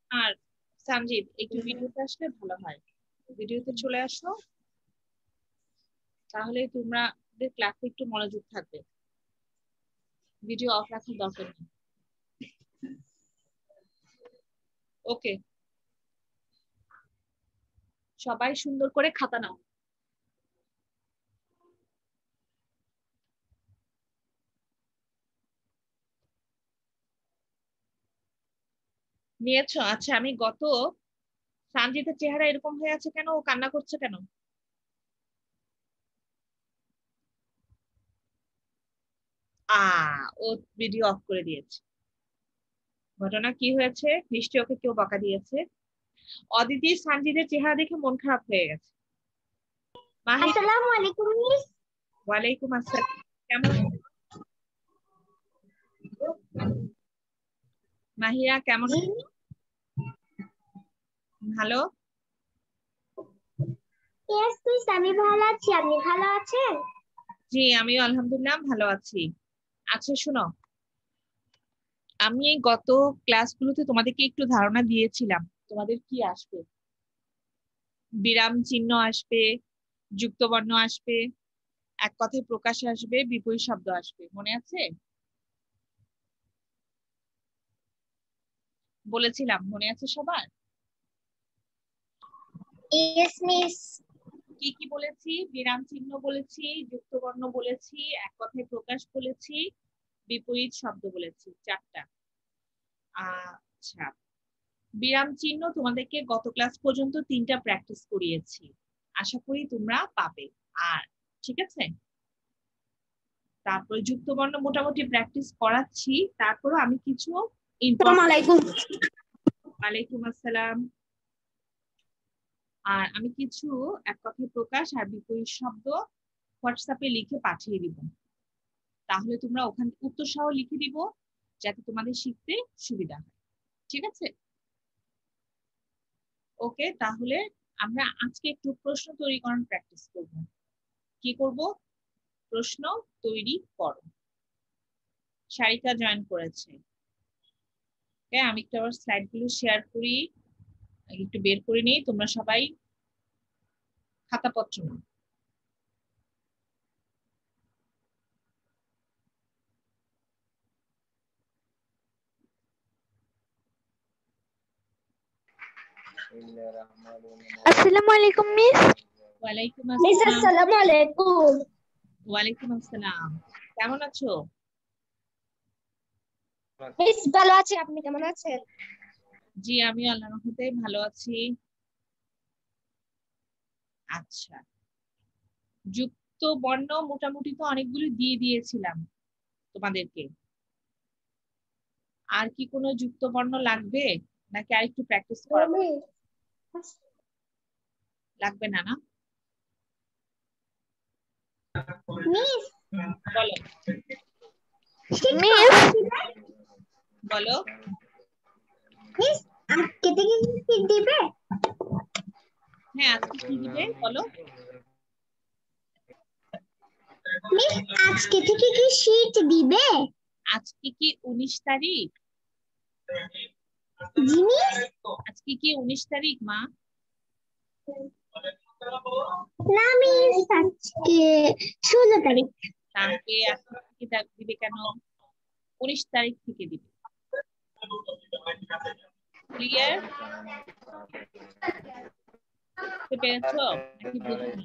আর সানজিদ একটু ভিডিওতে আসলে ভালো হয়, ভিডিওতে চলে আসো, তাহলে তোমরা ক্লাসে একটু মনোযোগ থাকবে, ভিডিও অফ রাখার দরকার নেই। ওকে, সবাই সুন্দর করে খাতা নাও। নিয়েছো? আচ্ছা, আমি সানজিতের চেহারা এরকম হয়ে আছে কেন, ও কান্না করছে কেন? ও ভিডিও অফ করে দিয়েছে। ঘটনা কি হয়েছে? নিশ্চয়ই ওকে কেউ বকা দিয়েছে। অদিতি সানজিদের চেহারা দেখে মন খারাপ হয়ে গেছে। মাহির, আসসালামু আলাইকুম মিস। ওয়ালাইকুম আসসালাম, কেমন আছো? মাহিয়া কেমন আছো? ভালো। ইয়েস মিস, আমি ভালো আছি, আপনি ভালো আছেন? জি, আমিও আলহামদুলিল্লাহ ভালো আছি। আচ্ছা শোনো, আমি এই গত ক্লাসগুলোতে তোমাদেরকে একটু ধারণা দিয়েছিলাম তোমাদের কি আসবে। বিরাম চিহ্ন আসবে, যুক্তবর্ণ আসবে, এক কথায় প্রকাশ আসবে, বিপরীত শব্দ আসবে, মনে আছে? বলেছিলাম, মনে আছে সবার? Yes miss. কি কি বলেছি? বিরাম চিহ্ন বলেছি, যুক্তবর্ণ বলেছি, এক কথায় প্রকাশ বলেছি, বিপরীত শব্দ বলেছি, চারটা। আচ্ছা, বিরাম চিহ্ন তোমাদেরকে গত ক্লাস পর্যন্ত 3টা প্র্যাকটিস করিয়েছি, আশা করি তোমরা পাবে। আর ঠিক আছে, তারপরে যুক্তবর্ণ মোটামুটি প্র্যাকটিস করাচ্ছি, তারপরে আমি কিছু আসসালামু আলাইকুম। ওয়ালাইকুম আসসালাম। আর আমি কিছু এক কথায় প্রকাশ আর বিপরীত শব্দ হোয়াটসঅ্যাপে লিখে পাঠিয়ে দিব, তাহলে তোমরা ওখান উত্তর সহ লিখে দিব, যাতে তোমাদের শিখতে সুবিধা হয়। ঠিক আছে? ওকে, তাহলে আমরা আজকে একটু প্রশ্ন তৈরি করার প্র্যাকটিস করব। কি করব? প্রশ্ন তৈরি করো। সারিকা জয়েন করেছে। আমি একটু আবার স্লাইড গুলো শেয়ার করি, একটু বের করে নিই, তোমরা সবাই খাতাপত্র নাও। আসসালামু আলাইকুম মিস। ওয়ালাইকুম মিস আসসালাম। আসসালামু আলাইকুম। ওয়ালাইকুম আসসালাম, কেমন আছো? মিস ভালো আছি, আপনি কেমন আছেন? জি, আমি আল্লাহর রহমতে ভালো আছি। আচ্ছা, যুক্ত বর্ণ মোটামুটি তো অনেকগুলো দিয়ে দিয়েছিলাম তোমাদেরকে। আর কি কোনো যুক্ত বর্ণ লাগবে, নাকি আর একটু প্র্যাকটিস করাবো? লাগবে না, না? মিস বলো, মিস বলো। মিস আজকে থেকে কি দিবে? হ্যাঁ, আজকে কি দিবে বলো? মিস আজকে থেকে কি শীত দিবে? আজকে কি 19 তারিখ? জি মিস। আজকে কি 19 তারিখ মা? না মিস, আজকে 16 তারিখ। তাহলে আজকে থেকে দিবে কেন? 19 তারিখ থেকে দিবে। ক্লিয়ার? বুঝতে পেরেছো নাকি বুঝোনি?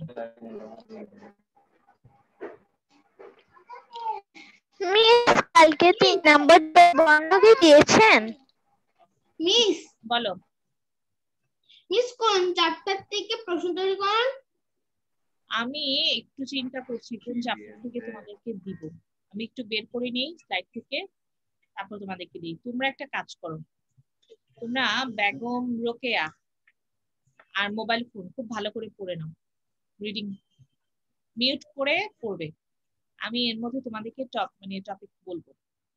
মিস কালকে 3 নাম্বার বন্ধ কি দিয়েছেন? মিস বলো। মিস কোন চ্যাপ্টার থেকে প্রশ্ন তৈরি করেন? আমি একটু চিন্তা করছি কোন চ্যাপ্টার থেকে তোমাদেরকে দিব। আমি একটু বের করে নিই স্লাইড থেকে, তারপর তোমাদেরকে দিই। তোমরা একটা কাজ করো, তোমরা বেগম রোকেয়া আর মোবাইল ফোন খুব ভালো করে পড়ে নাও, রিডিং মিউট করে পড়বে। আমি এর মধ্যে তোমাদেরকে টপিক বলবো।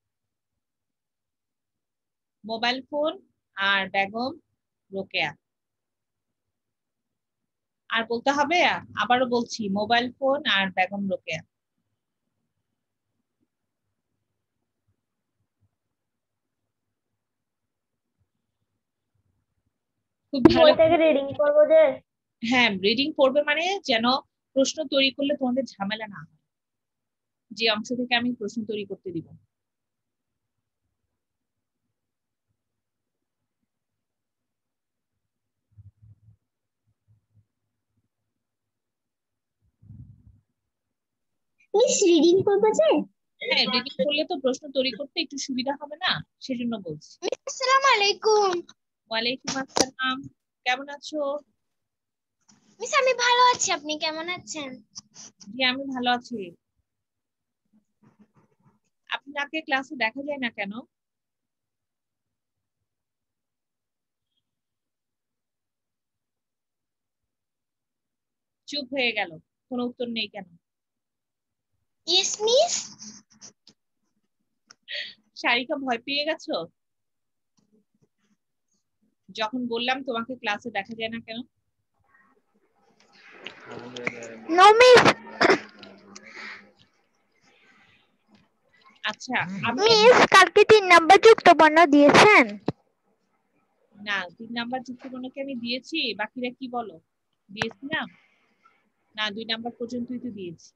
মোবাইল ফোন আর বেগম রোকেয়া। আর বলতে হবে? আবারও বলছি, মোবাইল ফোন আর বেগম রোকেয়া। খুব বই ভালো। থেকে রিডিং করবো যে? হ্যাঁ, রিডিং পড়বে মানে যেন প্রশ্ন তৈরি করলে তোমাদের ঝামেলা না হয়, যে অংশ থেকে আমি প্রশ্ন তৈরি করতে দিব। মিস রিডিং করবে যে? হ্যাঁ, রিডিং করলে তো প্রশ্ন তৈরি করতে একটু সুবিধা হবে না, সেজন্য বলছি। আসসালামু আলাইকুম। ওয়ালাইকুম আসসালাম, কেমন আছো? মিস আমি ভালো আছি, আপনি কেমন আছেন? জি, আমি ভালো আছি। আপনাকে ক্লাসে দেখা যায় না কেন? চুপ হয়ে গেল, কোনো উত্তর নেই কেন? Yes miss. সারিকা, ভয় পেয়ে গেছো যখন বললাম তোমাকে ক্লাসে দেখা যায় না কেন? No miss. আচ্ছা, আমি মিস কালকে 3 নাম্বার যুক্ত বর্ণ দিয়েছেন? না, 3 নাম্বার যুক্তবর্ণকে আমি দিয়েছি, বাকিরা কি বলো, দিয়েছিলাম না? 2 নাম্বার পর্যন্তই তো দিয়েছি।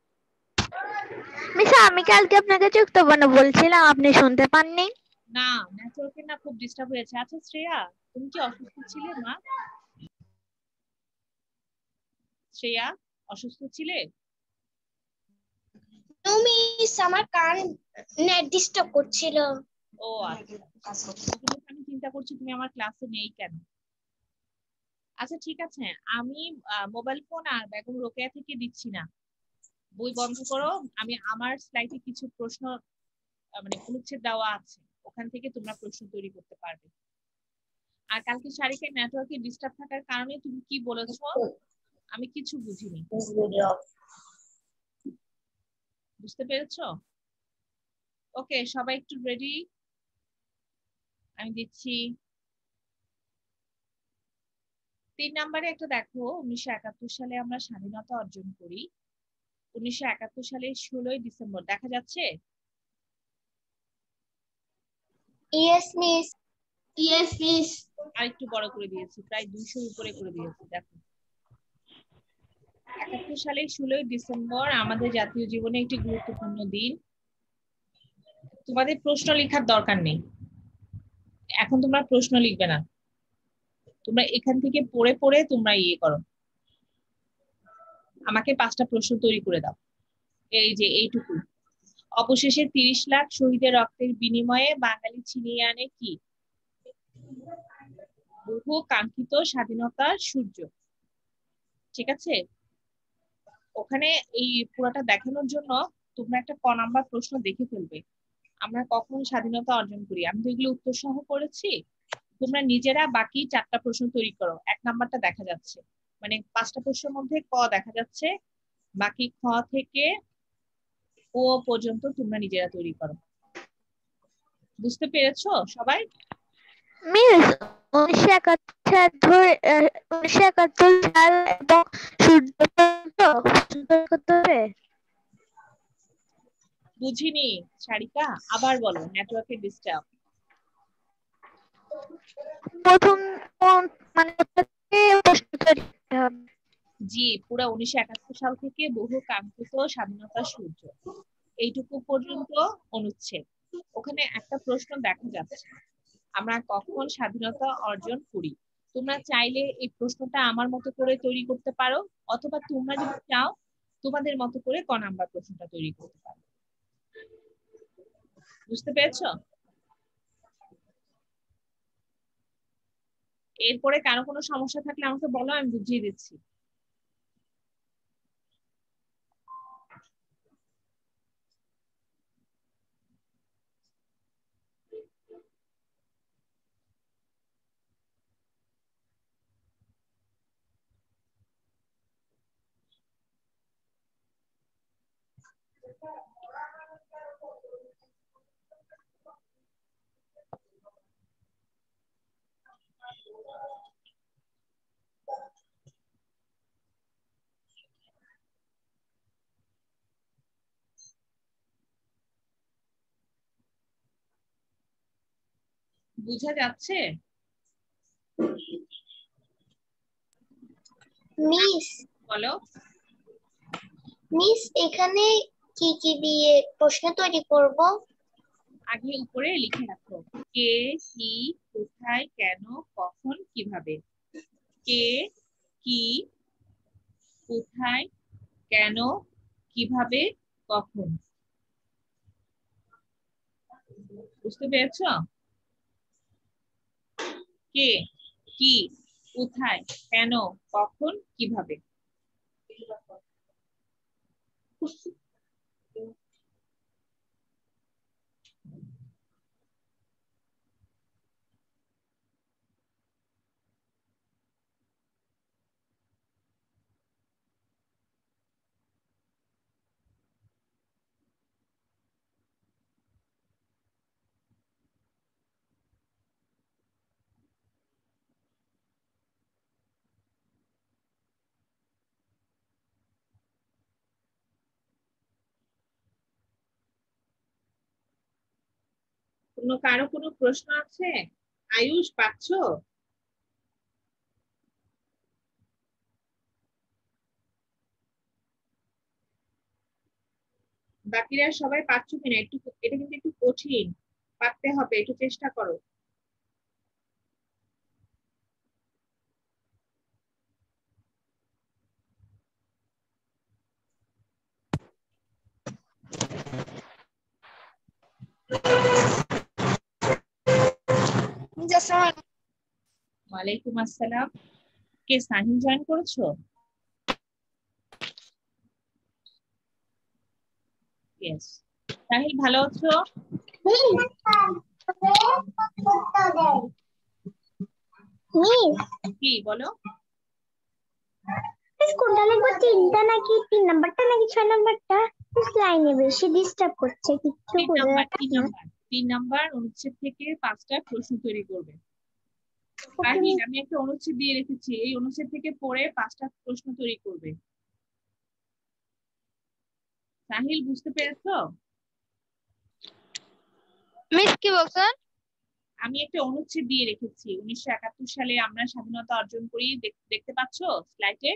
মিস আমি কালকে আপনাকে যুক্ত বর্ণ বলছিলাম, আপনি শুনতে পাননি? না, নেটওয়ার্কের না খুব ডিস্টার্ব হয়েছে। আচ্ছা শ্রেয়া, তুমি কি অসুস্থ ছিলে মা? শ্রেয়া, অসুস্থ ছিলে? নো মিস, আমার কান নেট ডিস্টার্ব করছিল। ও আচ্ছা, ওগুলো আমি চিন্তা করছি তুমি আমার ক্লাসে নেই কেন। আচ্ছা ঠিক আছে, আমি মোবাইল ফোন আর বেগম রোকেয়া থেকে দিচ্ছি না, বই বন্ধ করো। আমি আমার স্লাইডে কিছু প্রশ্ন মানে অনুচ্ছেদ দেওয়া আছে, ওখান থেকে তোমরা প্রশ্ন তৈরি করতে পারবে। আর কালকে শারীরিক নেটওয়ার্কে ডিস্টার্ব থাকার কারণে তুমি কি বলেছো আমি কিছু বুঝিনি, বুঝতে পেরেছো? ওকে, সবাই একটু রেডি, আমি দিচ্ছি। 3 নাম্বারে একটা দেখো, 1971 সালে আমরা স্বাধীনতা অর্জন করি। 1971 সালের 16ই ডিসেম্বর, দেখা যাচ্ছে? Yes miss. Yes miss. আর একটু বড় করে দিয়েছি, প্রায় 200 উপরে করে দিয়েছি, দেখো। 71 সালের 16ই ডিসেম্বর আমাদের জাতীয় জীবনে একটি গুরুত্বপূর্ণ দিন। তোমাদের প্রশ্ন লেখার দরকার নেই, এখন তোমরা প্রশ্ন লিখবে না, তোমরা এখান থেকে পড়ে পড়ে তোমরা ইয়ে করো, আমাকে 5টা প্রশ্ন তৈরি করে দাও। এই যে এইটুকু, অবশেষে 30 লাখ শহীদের রক্তের বিনিময়ে বাঙালি ছিনিয়ে আনে কি? বহু কাঙ্ক্ষিত স্বাধীনতার সূর্য। ঠিক আছে, ওখানে এই পুরোটা দেখানোর জন্য তোমরা একটা ক নাম্বার প্রশ্ন দেখে ফেলবে, আমরা কখন স্বাধীনতা অর্জন করি। আমি তো এগুলো উত্তর সহ করেছি, তোমরা নিজেরা বাকি 4টা প্রশ্ন তৈরি করো। 1 নাম্বারটা দেখা যাচ্ছে, মানে 5টা প্রশ্নের মধ্যে ক দেখা যাচ্ছে, বাকি খ থেকে ও পর্যন্ত তোমরা নিজেরা তৈরি করো। বুঝতে পেরেছো সবাই? মিস 1971 1971 সাল এবং সূর্য পর্যন্ত প্রশ্ন করতে হবে? বুঝিনি সারিকা, আবার বলো, নেটওয়ার্কের ডিস্টার্ব। প্রথম মানে কোথা থেকে প্রশ্ন তৈরি করতে হবে? জি, পুরো 1971 সাল থেকে বহু কাঙ্ক্ষিত স্বাধীনতার সূর্য, এইটুকু পর্যন্ত অনুচ্ছেদ। ওখানে একটা প্রশ্ন দেখা যাচ্ছে, আমরা কখন স্বাধীনতা অর্জন করি। তোমরা চাইলে এই প্রশ্নটা আমার মতো করে তৈরি করতে পারো, অথবা তোমরা যদি চাও তোমাদের মতো করে ক নাম্বার প্রশ্নটা তৈরি করতে পারো। বুঝতে পেরেছো? এরপরে কারো কোনো সমস্যা থাকলে আমাকে বলো, আমি বুঝিয়ে দিচ্ছি। বুঝা যাচ্ছে? মিস বলো। মিস এখানে কি কি দিয়ে প্রশ্ন তৈরি করব? আগে উপরে লিখে রাখো, কে, কি, কোথায়, কেন, কখন, কিভাবে। কে, কি, কোথায়, কেন, কিভাবে, কখন। বুঝতে পেরেছো? কে, কি, কোথায়, কেন, কখন, কিভাবে। কারো কোনো প্রশ্ন আছে? আয়ুষ, পাচ্ছো? বাকিরা সবাই পাচ্ছো কিনা? একটু, এটা কিন্তু একটু কঠিন, পারতে হবে, একটু চেষ্টা করো। ওয়ালাইকুম আসসালাম। কে, সাহিল জয়েন করেছো? ইয়েস। সাহিল ভালো আছো? কি বলো? কোনটা লিখবো, 3টা নাকি 3 নাম্বারটা নাকি 6 নাম্বারটা? লাইনে বেশি ডিস্টার্ব করছে, কিচ্ছু তিন বোঝা নাম্বার, যাচ্ছে না। 3 নাম্বার অনুচ্ছেদ থেকে 5টা প্রশ্ন তৈরি করবে। সাহিল, আমি একটা অনুচ্ছেদ দিয়ে রেখেছি, এই অনুচ্ছেদ থেকে পড়ে 5টা প্রশ্ন তৈরি করবে। সাহিল, বুঝতে পেরেছো? মিস কি বলছেন? আমি একটা অনুচ্ছেদ দিয়ে রেখেছি, 1971 সালে আমরা স্বাধীনতা অর্জন করি, দেখতে পাচ্ছো স্লাইডে?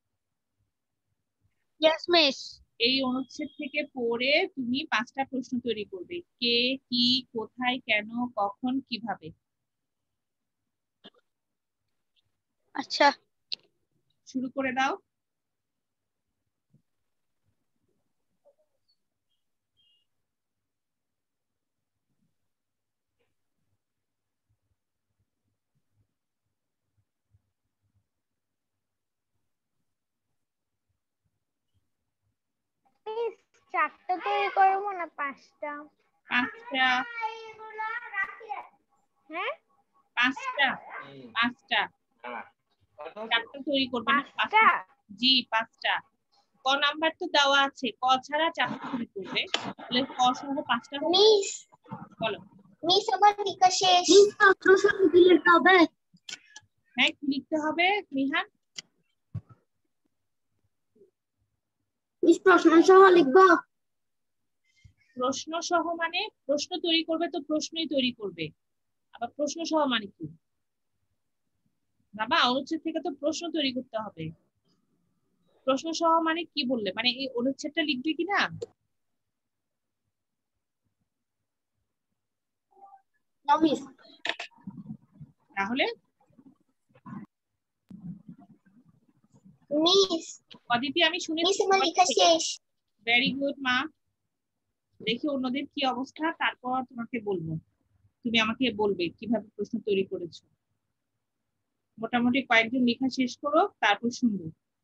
Yes miss. এই অনুচ্ছেদ থেকে পড়ে তুমি 5টা প্রশ্ন তৈরি করবে, কে, কি, কোথায়, কেন, কখন, কিভাবে। আচ্ছা শুরু করে দাও। মিস, 4টা তৈরি করবো না 5টা? 5টা। হ্যাঁ 5টা। 5টা। 4টা তৈরি করবে না, 5টা। 5টা? জি, 5টা। ক নাম্বার তো দেওয়া আছে, ক ছাড়া 4টা তৈরি করবে, তাহলে ক সহ 5টা হবে। মিস, বলো। মিস আমার লেখা শেষ। মিস পত্র সহ কি লিখতে হবে? হ্যাঁ, কি লিখতে হবে মিহান? মিস প্রশ্ন সহ লিখবো? প্রশ্ন সহ মানে প্রশ্ন তৈরি করবে তো প্রশ্নই তৈরি করবে, আবার প্রশ্ন সহ মানে কি? বাবা, অনুচ্ছেদ থেকে তো প্রশ্ন তৈরি করতে হবে। প্রশ্ন সহ মানে কি বললে, মানে এই অনুচ্ছেদটা লিখবে কিনা? না মিস। তাহলে মিস, অদিতি, আমি শুনেছি মিস আমার লেখা শেষ। ভেরি গুড মা। দেখি অন্যদের কি অবস্থা, তারপর তোমাকে বলবো, তুমি আমাকে বলবে কিভাবে প্রশ্ন তৈরি করেছো। মোটামুটি কয়েকজন লেখা শেষ করো, তারপর শুনবো।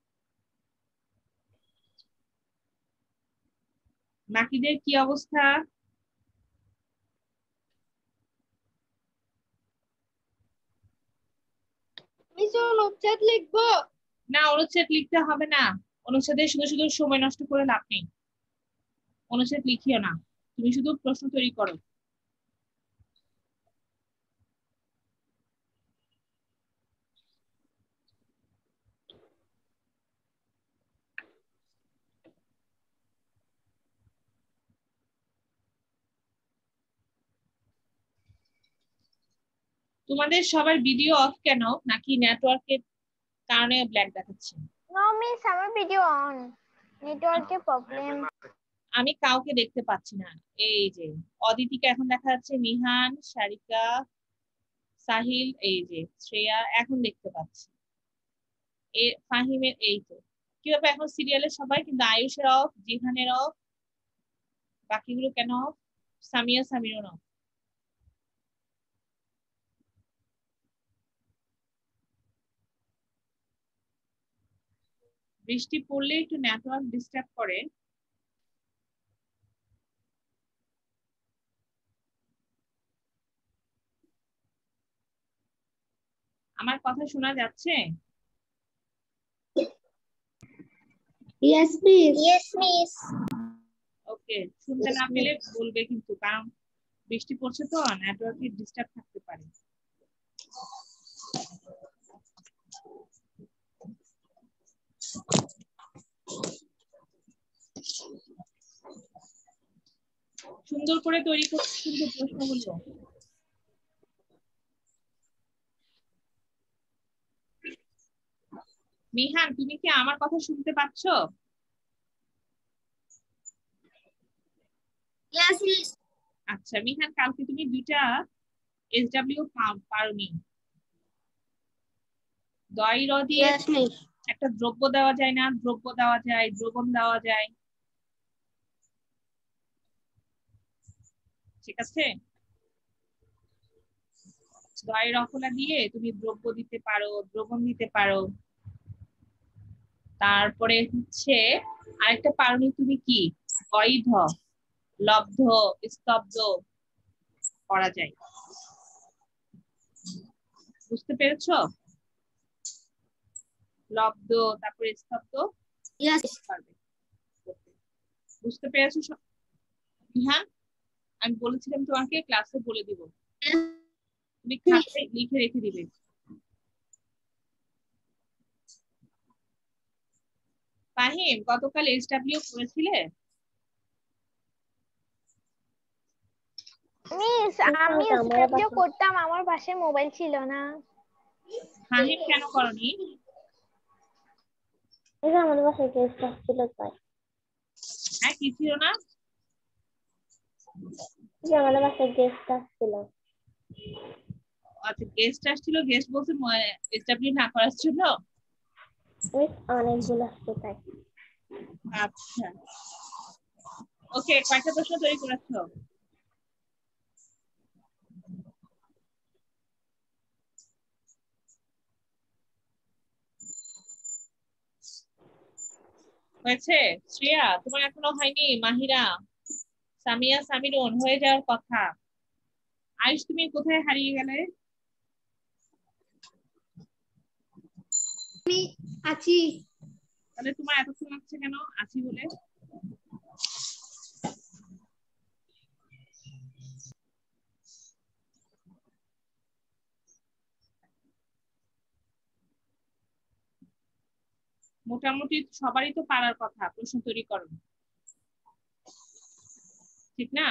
বাকিদের কি অবস্থা? মিস অনুচ্ছেদ লিখবো? না, অনুচ্ছেদ লিখতে হবে না, অনুচ্ছেদে শুধু শুধু সময় নষ্ট করে লাভ নেই, অনুচ্ছেদ লিখিও না, তুমি শুধু প্রশ্ন তৈরি করো। তোমাদের সবার ভিডিও অফ কেন, নাকি নেটওয়ার্কের কারণে ব্ল্যাক দেখাচ্ছে। No miss, আমার ভিডিও অন, নেটওয়ার্কের প্রবলেম। আমি কাউকে দেখতে পাচ্ছি না। এই যে অদিতিকে এখন দেখা যাচ্ছে, মিহান, সারিকা, সাহিল, এই যে শ্রেয়া এখন দেখতে পাচ্ছি। ফাহিমের এই তো কি ব্যাপার, এখন সিরিয়ালের সবাই, কিন্তু আয়ুষের অফ, জিহানের অফ, বাকিগুলো কেন অফ? সামিয়া সামিরন অফ। বৃষ্টি পড়লে একটু নেটওয়ার্ক ডিস্টার্ব করে। আমার কথা শোনা যাচ্ছে? Yes, please. Yes miss. ওকে, শুনতে না পেলে বলবে কিন্তু, কারণ বৃষ্টি পড়ছে তো নেটওয়ার্কে ডিস্টার্ব থাকতে পারে। সুন্দর করে তৈরি করতে কিন্তু প্রশ্নগুলো। মিহান, তুমি কি আমার কথা শুনতে পাচ্ছ? Yes, miss. আচ্ছা মিহান, কালকে তুমি 2টা SW পারোনি। দই র দিয়ে Yes, miss. একটা দ্রব্য দেওয়া যায় না? দ্রব্য দেওয়া যায়, দ্রবণ দেওয়া যায়, ঠিক আছে? দই রফলা দিয়ে তুমি দ্রব্য দিতে পারো, দ্রবণ দিতে পারো। তারপরে হচ্ছে আরেকটা পারোনি তুমি, কি বৈধ, লব্ধ, স্তব্ধ করা যায়। বুঝতে পেরেছো? লব্ধ তারপরে স্তব্ধ Yes. পারবে। বুঝতে পেরেছো হ্যাঁ? আমি বলেছিলাম তোমাকে ক্লাসে বলে দিব, তুমি খাতায় লিখে রেখে দিবে। ফাহিম, গতকাল SW করেছিলে? মিস আমি স্টেপলিও করতাম, আমার পাশে মোবাইল ছিল না। ফাহিম কেন করনি? এটা আমাদের বাসায় গেস্ট আসছিল তাই। হ্যাঁ, কি ছিল না? যে আমাদের বাসায় গেস্ট আসছিল। আচ্ছা, গেস্ট আসছিল, গেস্ট বলতে SW না করার জন্য? মিস অনেকগুলো আসছে তাই। আচ্ছা, ওকে, কয়টা প্রশ্ন তৈরি করেছো? হয়েছে? শ্রেয়া, তোমার এখনো হয়নি? মাহিরা, সামিয়া, সামিরুন হয়ে যাওয়ার কথা। আয়ুষ, তুমি কোথায় হারিয়ে গেলে? আমি আছি। তাহলে তোমার এতক্ষণ লাগছে কেন আছি বলে? মোটামুটি সবারই তো পারার কথা, প্রশ্ন তৈরি করো, ঠিক না?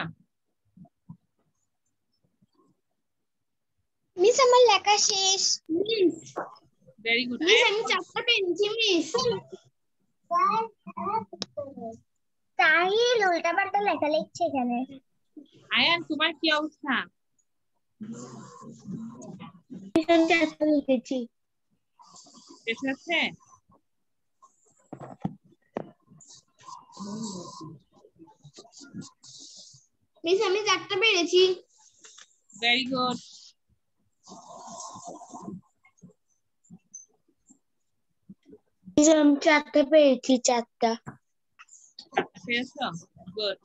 মিস আমার লেখা শেষ। Miss, very good. মিস আমি 4টা পেয়েছি মিস। সাহিল উল্টাপাল্টা লেখা লিখছে এখানে। আয়ান, তোমার কি অবস্থা? আমি 4টা লিখেছি। শেষ হচ্ছে? মিস আমি 4টা পেরেছি। Very good. মিস আমি 4টা পেয়েছি, 4টা। পেয়েছো? গুড।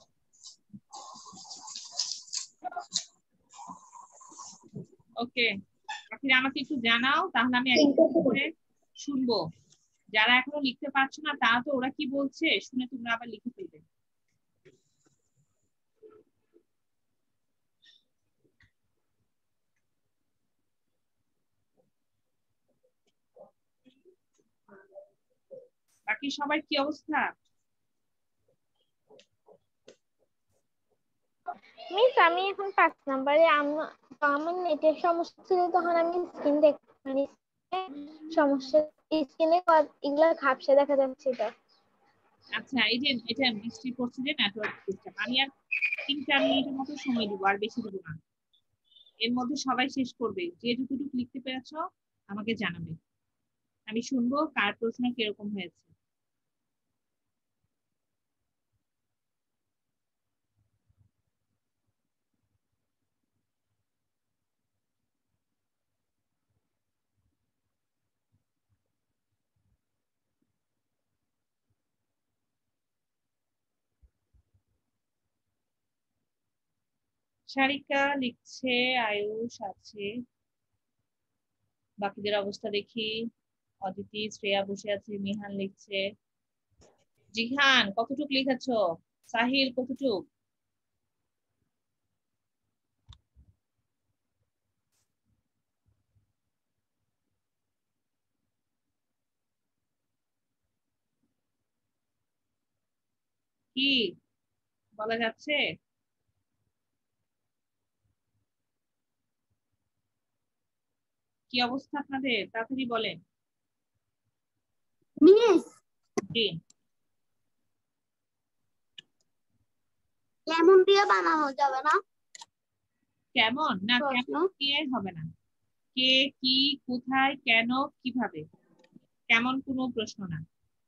ওকে, বাকিরা আমাকে একটু জানাও, তাহলে আমি একটা করে শুনবো। যারা এখনো লিখতে পারছো না, তারা তো ওরা কি বলছে শুনে তোমরা আবার লিখে ফেলবে। বাকি সবার কি অবস্থা? মিস আমি এখন 5 নম্বরে, আমার নেটের সমস্যা ছিল তখন আমি স্ক্রিন দেখতে পারি। সমস্যা স্ক্রিনে এগুলা ঝাপসা দেখা যাচ্ছে এটা। আচ্ছা এই যে এটা বৃষ্টি পড়ছে যে নেটওয়ার্ক ডিস্টার্ব। আমি আর 3-4 মিনিটের মতো সময় দিব, আর বেশি দিব না। এর মধ্যে সবাই শেষ করবে। যে যতটুকু লিখতে পেরেছ আমাকে জানাবে, আমি শুনবো কার প্রশ্ন কিরকম হয়েছে। সারিকা লিখছে, আয়ুষ আছে, বাকিদের অবস্থা দেখি। অদিতি, শ্রেয়া বসে আছে, মিহান লিখছে। জিহান কতটুক লিখেছো? সাহিল কতটুক? কি বলা যাচ্ছে? কি অবস্থা আপনাদের, তাড়াতাড়ি বলেন। মিস কি লেমন দিয়ে বানানো যাবে না কেমন? না প্রশ্ন? কেমন দিয়ে হবে না। কে, কি, কোথায়, কেন, কিভাবে, কেমন কোনো প্রশ্ন না।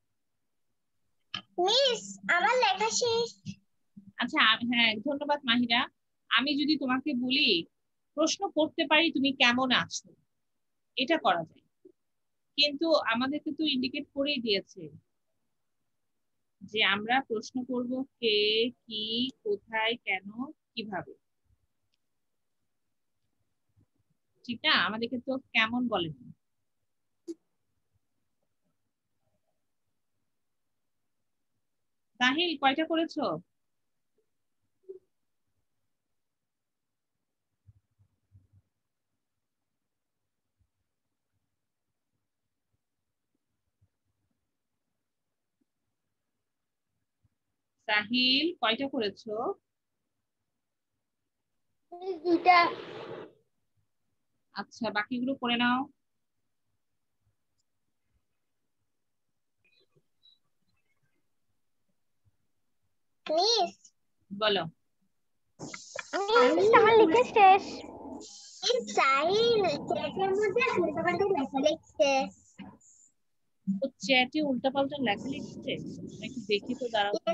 মিস আমার লেখা শেষ। আচ্ছা হ্যাঁ ধন্যবাদ মাহিরা। আমি যদি তোমাকে বলি প্রশ্ন করতে পারি তুমি কেমন আছো, এটা করা যায়, কিন্তু আমাদেরকে তো ইন্ডিকেট করেই দিয়েছে যে আমরা প্রশ্ন করব কে, কি, কোথায়, কেন, কিভাবে। ঠিক না? আমাদেরকে তো কেমন বলেন। সাহিল কয়টা করেছো? সাহিল কয়টা করেছো? দুইটা। আচ্ছা বাকিগুলো করে নাও। মিস বলো। মিস আমার লেখা শেষ। সাহিল চ্যাটের মধ্যে উল্টাপাল্টা লেখা লিখছে। ও চ্যাটে উল্টাপাল্টা লেখা লিখছে, একটু দেখি তো, দাঁড়াও তো।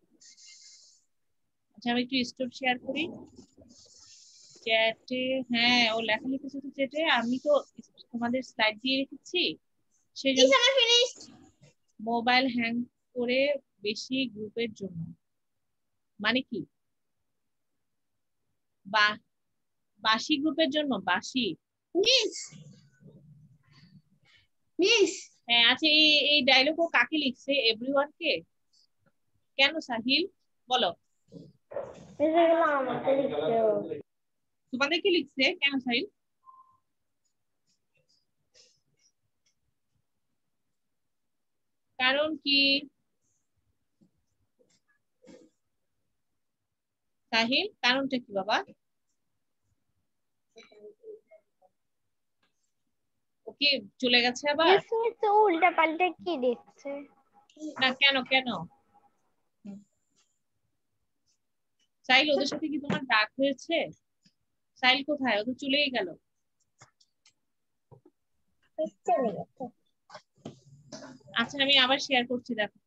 আচ্ছা আমি একটু স্টোর শেয়ার করি চ্যাটে। হ্যাঁ ও লেখা লিখেছে তো চ্যাটে, আমি তো তোমাদের স্লাইড দিয়ে রেখেছি, সেই জন্য। মোবাইল হ্যাং করে বেশি গ্রুপের জন্য মানে কি? বা বাসি গ্রুপের জন্য, বাসি। মিস মিস হ্যাঁ আচ্ছা এই ডায়লগ ও কাকে লিখছে? এভরিওয়ান কে? কেন সাহিল বলো। এগুলো আমাকে লিখতে হবে। তোমাদেরকে লিখছে কেন সাহিল? কারণ কি সাহিল, কারণটা কি বাবা? ওকে চলে গেছে আবার? মিস উল্টা পাল্টা কি দেখছে? না কেন কেন সাহিল, ওদের সাথে কি তোমার রাগ হয়েছে? সাহিল কোথায়? ও তো চলেই গেল। চলে গেছে। আচ্ছা আমি আবার শেয়ার করছি, দেখো।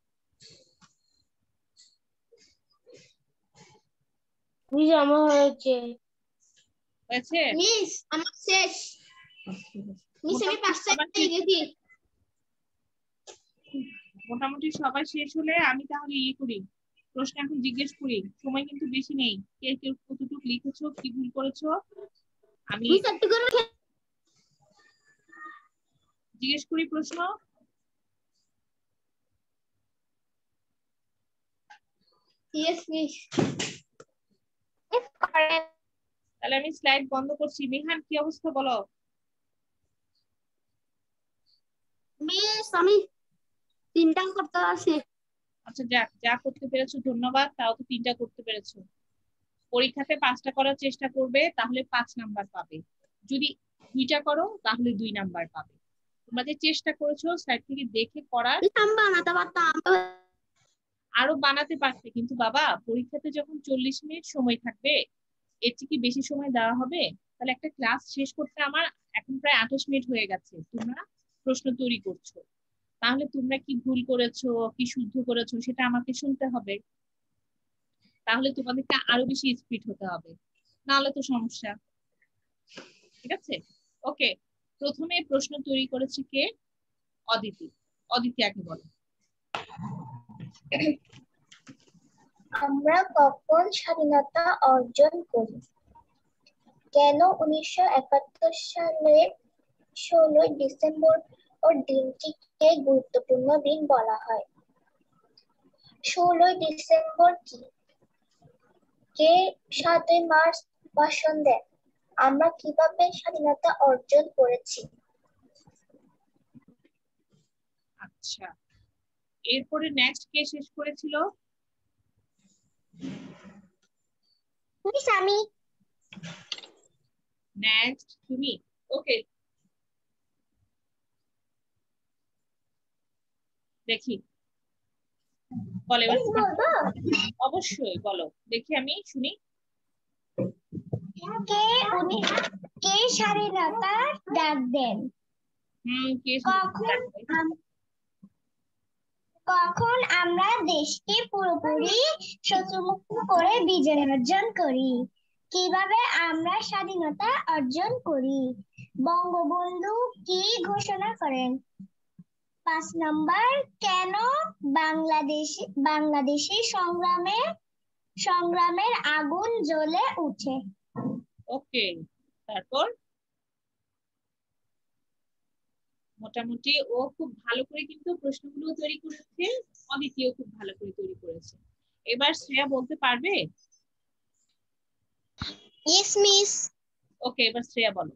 মিস আমার হয়েছে। হয়েছে? মিস আমার শেষ। মিস আমি 5টা গেছি। মোটামুটি সবাই শেষ হলে আমি তাহলে ইয়ে করি, প্রশ্ন এখন জিজ্ঞেস করি। সময় কিন্তু বেশি নেই। কে কেউ কতটুকু লিখেছো, কি ভুল করেছো আমি মিস একটু করে জিজ্ঞেস করি প্রশ্ন। Yes miss. মিস করেন। তাহলে আমি স্লাইড বন্ধ করছি। মিহান কি অবস্থা বলো। মিস আমি 3টা করতে পারছি। আচ্ছা যা যা করতে পেরেছো ধন্যবাদ, তাও তো 3টা করতে পেরেছো। পরীক্ষাতে 5টা করার চেষ্টা করবে, তাহলে 5 নাম্বার পাবে। যদি 2টা করো তাহলে 2 নাম্বার পাবে। তোমরা যে চেষ্টা করেছো স্লাইড থেকে দেখে করার, বানাতে পারতাম। আরো বানাতে পারতে, কিন্তু বাবা পরীক্ষাতে যখন 40 মিনিট সময় থাকবে, এর থেকে কি বেশি সময় দেওয়া হবে? তাহলে একটা ক্লাস শেষ করতে আমার এখন প্রায় 28 মিনিট হয়ে গেছে, তোমরা প্রশ্ন তৈরি করছো, তাহলে তোমরা কি ভুল করেছো কি শুদ্ধ করেছো সেটা আমাকে শুনতে হবে, তাহলে তোমাদেরকে আরো বেশি স্পিড হতে হবে, নাহলে তো সমস্যা। ঠিক আছে, ওকে। প্রথমে প্রশ্ন তৈরি করেছে কে? অদিতি। অদিতি আগে বলো। আমরা কখন স্বাধীনতা অর্জন করি? কেন 1971 সালের 16 ডিসেম্বর ও দিনটিকে গুরুত্বপূর্ণ দিন বলা হয়? 16 ডিসেম্বর কি? কে 7 মার্চ ভাষণ দেন? আমরা কিভাবে স্বাধীনতা অর্জন করেছি? আচ্ছা, এরপরে নেক্সট কে শেষ করেছিল? আমি। নেক্সট তুমি। ওকে, দেখি বলে এবার। অবশ্যই বলো, দেখি আমি শুনি। কে স্বাধীনতার ডাক দেন? কে কখন আমরা দেশকে পুরোপুরি শত্রুমুক্ত করে বিজয় অর্জন করি? কিভাবে আমরা স্বাধীনতা অর্জন করি? বঙ্গবন্ধু কি ঘোষণা করেন? 5 নাম্বার, কেন বাংলাদেশি সংগ্রামের আগুন জ্বলে উঠে? ওকে, তারপর মোটামুটি ও খুব ভালো করে কিন্তু প্রশ্নগুলো তৈরি করেছে, অদিতিও খুব ভালো করে তৈরি করেছে। এবার শ্রেয়া বলতে পারবে? Yes miss. ওকে, এবার শ্রেয়া বলো।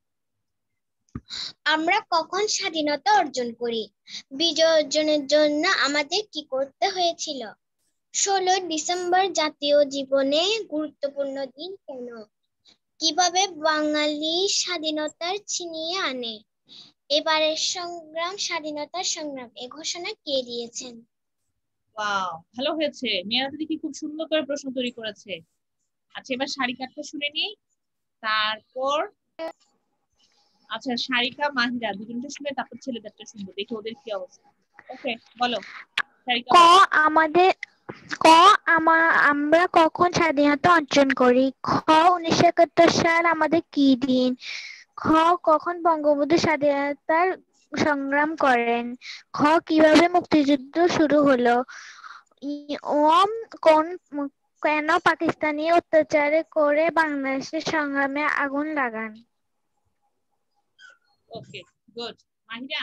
আমরা কখন স্বাধীনতা অর্জন করি? বিজয় অর্জনের জন্য আমাদের কি করতে হয়েছিল? 16 ডিসেম্বর জাতীয় জীবনে গুরুত্বপূর্ণ দিন কেন? কিভাবে বাঙালি স্বাধীনতার ছিনিয়ে আনে? এবারের স্বাধীনতার সংগ্রাম এ ঘোষণা কে দিয়েছেন? ওয়াও, ভালো হয়েছে, মেয়েরা তো দেখি খুব সুন্দর করে প্রশ্ন তৈরি করেছে। আচ্ছা, এবার সারিকাটা শুনে নিই, তারপর আচ্ছা সারিকা মাহিরা দুজনটা শুনে তারপর ছেলেদেরটা শুনবো, দেখি ওদের কি অবস্থা। ওকে বলো সারিকা। আমরা কখন স্বাধীনতা অর্জন করি? খ 1971 সাল আমাদের কি দিন? খ কখন বঙ্গবন্ধু স্বাধীনতার সংগ্রাম করেন? খ কিভাবে মুক্তিযুদ্ধ শুরু হলো? কেন পাকিস্তানি অত্যাচার করে বাংলাদেশের সংগ্রামে আগুন লাগান? Okay, good. Mahira,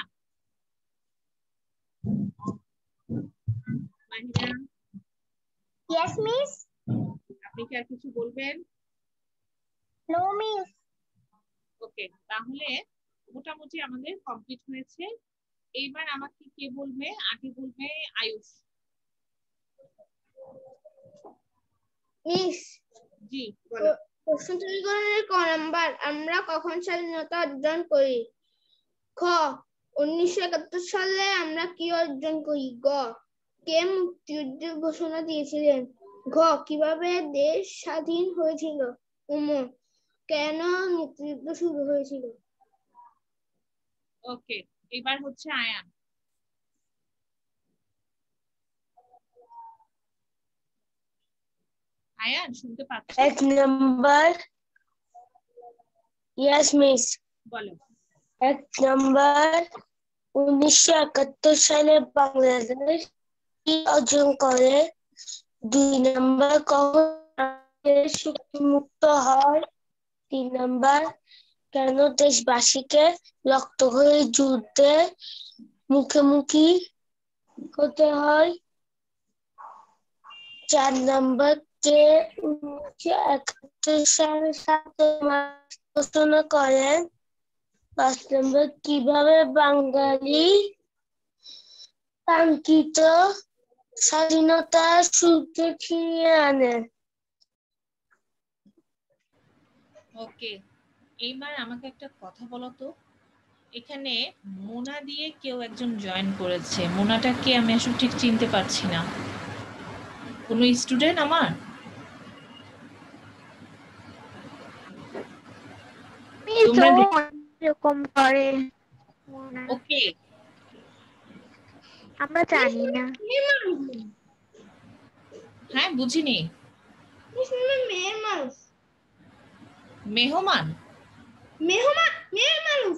Mahira yes miss. আপনি কি আর কিছু বলবেন? No miss. ওকে, তাহলে মোটামুটি আমাদের কমপ্লিট হয়েছে। এইবার আমাকে কে বলবে? আগে বলবে আয়ুষ। মিস, জি বলো। প্রশ্ন তৈরিকরণের ক নাম্বার, আমরা কখন স্বাধীনতা অর্জন করি? খ 1971 সালে আমরা কি অর্জন করি? গ কে মুক্তিযুদ্ধের ঘোষণা দিয়েছিলেন? ঘ কিভাবে দেশ স্বাধীন হয়েছিল? কেন মুক্তিযুদ্ধ শুরু হয়েছিল? ওকে, এবার হচ্ছে আয়ান। আয়ান শুনতে পাচ্ছ? 1 নাম্বার। Yes miss. বলো। 1 নাম্বার, 1971 সালে বাংলাদেশ কি অর্জন করে? 2 নাম্বার, কখন দেশ মুক্ত হয়? 3 নাম্বার, কেন দেশবাসীকে রক্ত হয়ে যুদ্ধে মুখোমুখি হতে হয়? 4 নাম্বার, কে 1971 সালে 7 মার্চ ঘোষণা করেন? 5 নম্বর, কিভাবে বাঙালি কাঙ্ক্ষিত স্বাধীনতার সূর্য ফিরিয়ে আনে? ওকে, এইবার আমাকে একটা কথা বলো তো, এখানে মোনা দিয়ে কেউ একজন জয়েন করেছে, মোনাটা কে আমি আসলে ঠিক চিনতে পারছি না। কোনো স্টুডেন্ট আমার? তোমরা এরকম করে ওকে, আমরা জানি না। হ্যাঁ বুঝিনি। মেয়ের মানুষ, মেহমান? মেয়ের মানুষ।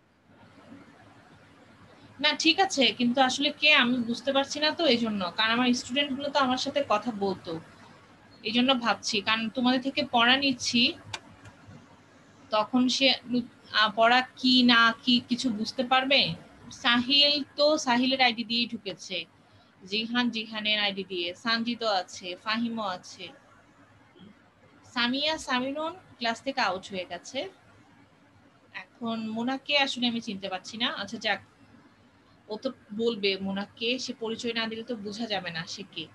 না ঠিক আছে, কিন্তু আসলে কে আমি বুঝতে পারছি না তো, এই জন্য, কারণ আমার স্টুডেন্ট গুলো তো আমার সাথে কথা বলতো, এই জন্য ভাবছি, কারণ তোমাদের থেকে পড়া নিচ্ছি, তখন সে পড়া কি না কি কিছু বুঝতে পারবে। সাহিল তো সাহিলের আইডি দিয়েই ঢুকেছে, জিহানের আইডি দিয়ে, সানজিদও আছে, ফাহিমও আছে, সামিয়া সামিরুন ক্লাস থেকে আউট হয়ে গেছে। এখন মোনাকে আসলে আমি চিনতে পারছি না। আচ্ছা যাক, ও তো বলবে মোনাকে, সে পরিচয় না দিলে তো বোঝা যাবে না সে কে।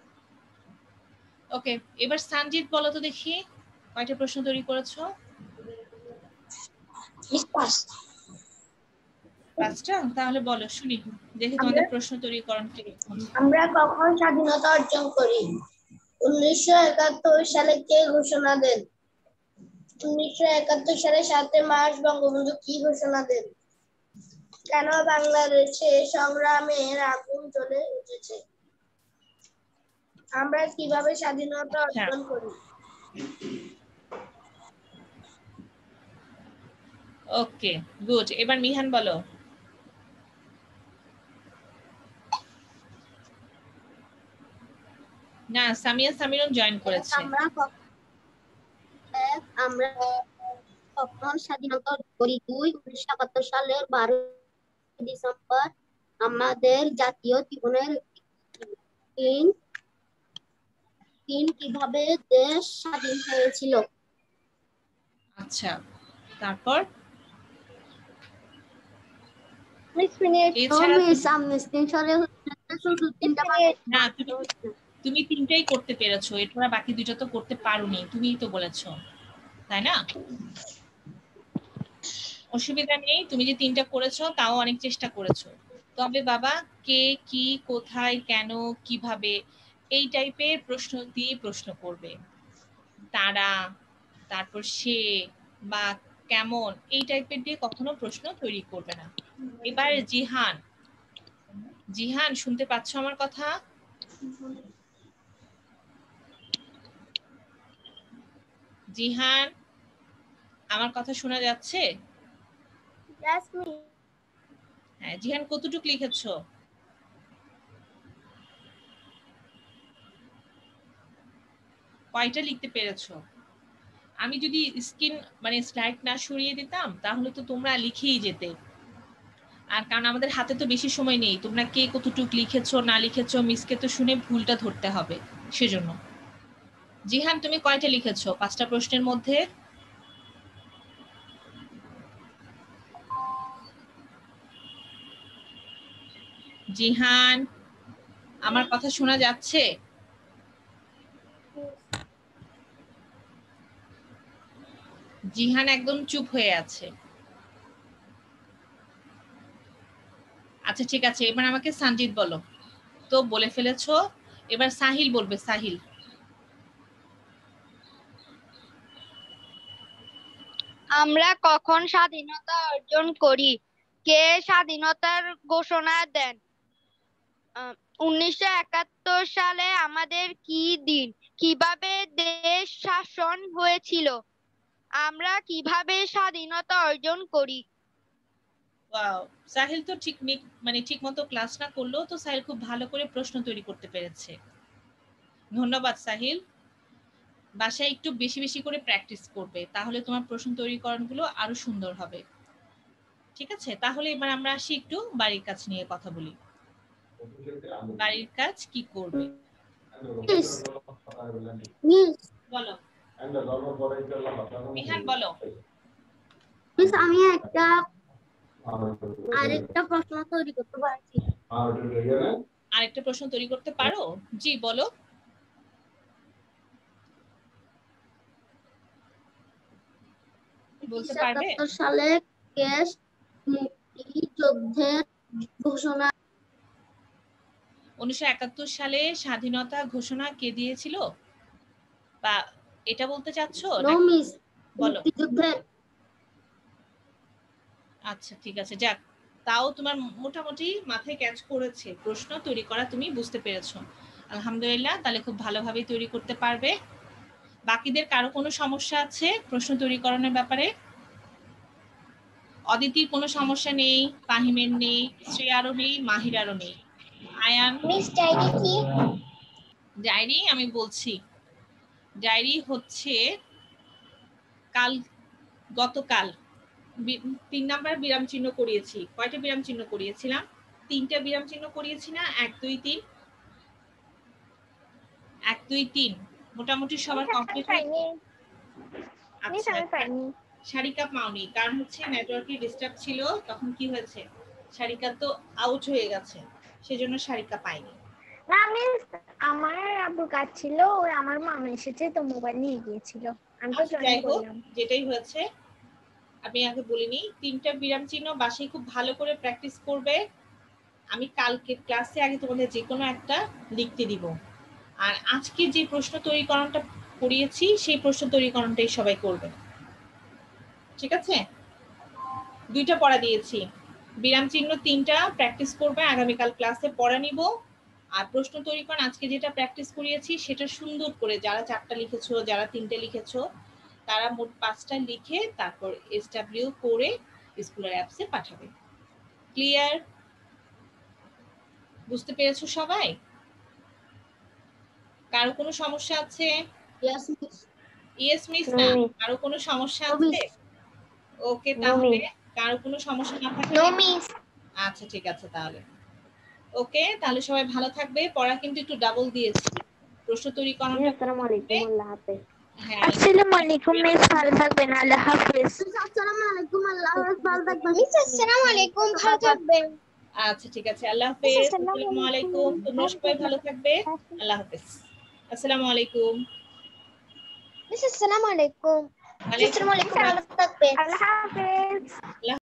ওকে, এবার সানজিদ বলো তো দেখি, কয়টা প্রশ্ন তৈরি করেছো? 5টা? তাহলে বলো শুনি, দেখি তোমাদের প্রশ্ন তৈরিকরণ কিরকম। আমরা কখন স্বাধীনতা অর্জন করি? 1971 সালে কে ঘোষণা দেন? 1971 সালে 7 মার্চ বঙ্গবন্ধু কি ঘোষণা দেন? কেন বাংলাদেশে সংগ্রামের আগুন জ্বলে উঠেছে? আমরা কিভাবে স্বাধীনতা অর্জন করি? ওকে গুড, এবার মিহান বলো। না, সামিয়া সামিরুন জয়েন করেছে। আমরা কখন স্বাধীনতা অর্জন করি? 1971 সালের 12 ডিসেম্বর আমাদের জাতীয় জীবনের দিন কিভাবে দেশ স্বাধীন হয়েছিল? আচ্ছা, তারপর না, তুমি 3টাই করতে পেরেছো, এরপর বাকি 2টা তো করতে পারোনি, তুমিই তো বলেছো, তাই না? অসুবিধা নেই, তুমি যে 3টা করেছো তাও অনেক চেষ্টা করেছো। তবে বাবা, কে, কি, কোথায়, কেন, কিভাবে, এই টাইপের প্রশ্ন দিয়ে প্রশ্ন করবে। তারা, তারপর সে বা কেমন, এই টাইপের দিয়ে কখনো প্রশ্ন তৈরি করবে না। এবার জিহান, জিহান শুনতে পাচ্ছ আমার কথা? জিহান, আমার কথা শোনা যাচ্ছে? হ্যাঁ, জিহান কতটুকু লিখেছো? কয়টা লিখতে পেরেছো? আমি যদি স্ক্রিন মানে স্লাইড না সরিয়ে দিতাম তাহলে তো তোমরা লিখেই যেতে, আর কারণ আমাদের হাতে তো বেশি সময় নেই, তোমরা কে কতটুকু লিখেছো না লিখেছো মিসকে তো শুনে ভুলটা ধরতে হবে, সেজন্য। জিহান তুমি কয়টা লিখেছো 5টা প্রশ্নের মধ্যে? জিহান, আমার কথা শোনা যাচ্ছে? জিহান একদম চুপ হয়ে আছে। আচ্ছা ঠিক আছে, এবার আমাকে সানজিদ বলো তো, বলে ফেলেছো, এবার সাহিল বলবে। সাহিল, আমরা কখন স্বাধীনতা অর্জন করি? কে স্বাধীনতার ঘোষণা দেন? 1971 সালে আমাদের কি দিন? কিভাবে দেশ শাসন হয়েছিল? আমরা কিভাবে স্বাধীনতা অর্জন করি? ওয়াও, সাহিল তো ঠিক মতো ক্লাস না করলেও তো সাহিল খুব ভালো করে প্রশ্ন তৈরি করতে পেরেছে। ধন্যবাদ সাহিল। বাসায় একটু বেশি বেশি করে প্র্যাকটিস করবে, তাহলে তোমার প্রশ্ন তৈরিকরণগুলো আরো সুন্দর হবে। ঠিক আছে, তাহলে এবার আমরা আসি একটু বাড়ির কাজ নিয়ে কথা বলি। বাড়ির কাজ কি করবে বলো, মিহান বলো। আমি আরেকটা প্রশ্ন তৈরি করতে পারছি। আরেকটা প্রশ্ন তৈরি করতে পারো? জি বলো। বলতে পারবে? 1971 সালে কেস মুক্তিযুদ্ধের ঘোষণা 1971 সালে স্বাধীনতা ঘোষণা কে দিয়েছিল? বা এটা বলতে চাচ্ছ নো নাকি? মিস বলো। মুক্তিযুদ্ধের আচ্ছা ঠিক আছে, যাক তাও তোমার মোটামুটি মাথায় ক্যাচ করেছে, প্রশ্ন তৈরি করা তুমি বুঝতে পেরেছো। আলহামদুলিল্লাহ, তাহলে খুব ভালোভাবে তৈরি করতে পারবে। বাকিদের কারো কোনো সমস্যা আছে প্রশ্ন তৈরি করানোর ব্যাপারে? অদিতির কোনো সমস্যা নেই, ফাহিমের নেই, শ্রেয়ারও নেই, মাহিরারও নেই। আয়ান? মিস ডায়েরি কি? ডায়েরি আমি বলছি, ডায়েরি হচ্ছে গতকাল 3 নাম্বার বিরাম চিহ্ন করিয়েছি। কয়টা বিরাম চিহ্ন করিয়েছিলাম? 3টা বিরাম চিহ্ন করিয়েছি না? 1 2 3 1 2 3 মোটামুটি সবার কমপ্লিট হয়েছে। আচ্ছা, শারিকা পাওনি, কারণ হচ্ছে নেটওয়ার্কের ডিস্টার্ব ছিল, তখন কি হয়েছে শারিকা তো আউট হয়ে গেছে, সেজন্য শারিকা পাইনি। না মিস, আমার আব্বুর কাজ ছিল, ওই আমার মামা এসেছে তো মোবাইল নিয়ে গিয়েছিল, আমি তো আচ্ছা, জয়েন যাই হোক, করলাম। যেটাই হয়েছে আমি আগে বলিনি, 3টা বিরাম চিহ্ন বাসায় খুব ভালো করে প্র্যাকটিস করবে। আমি কালকে ক্লাসে আগে তোমাদের যে কোনো একটা লিখতে দিব, আর আজকে যে প্রশ্ন তৈরিকরণটা করিয়েছি সেই প্রশ্ন তৈরিকরণটাই সবাই করবে, ঠিক আছে? 2টা পড়া দিয়েছি, বিরাম চিহ্ন 3টা প্র্যাকটিস করবে, আগামীকাল ক্লাসে পড়া নিব। আর প্রশ্ন তৈরিকরণ আজকে যেটা প্র্যাকটিস করিয়েছি সেটা সুন্দর করে, যারা 4টা লিখেছো, যারা 3টে লিখেছো, তারা মোট 5টা লিখে তারপর SW করে স্কুলের অ্যাপসে পাঠাবে। ক্লিয়ার? বুঝতে পেরেছো সবাই? কারো কোনো সমস্যা আছে? ইয়েস মিস ইয়েস মিস না, কারো কোনো সমস্যা আছে? ওকে, তাহলে কারো কোনো সমস্যা না থাকলে নো মিস। আচ্ছা ঠিক আছে, তাহলে ওকে, তাহলে সবাই ভালো থাকবে। পড়া কিন্তু একটু ডাবল দিয়েছি, প্রশ্ন তৈরিকরণটা। আসসালামু আলাইকুম, আল্লাহ হাফেজ। হ্যাঁ, আসসালামু আলাইকুম মিস, ভালো থাকবেন, আল্লাহ হাফেজ। আসসালামু আলাইকুম, আল্লাহ হাফেজ, ভালো থাকবেন। মিস আসসালামু আলাইকুম, ভালো থাকবেন। আচ্ছা ঠিক আছে, আল্লাহ হাফেজ। আসসালামু আলাইকুম, তোমরা সবাই ভালো থাকবে, আল্লাহ হাফেজ। আসসালামু আলাইকুম। মিস আসসালামু আলাইকুম। ওয়ালাইকুম আসসালামু আলাইকুম, ভালো থাকবেন। আল্লাহ হাফেজ। আসসালাম।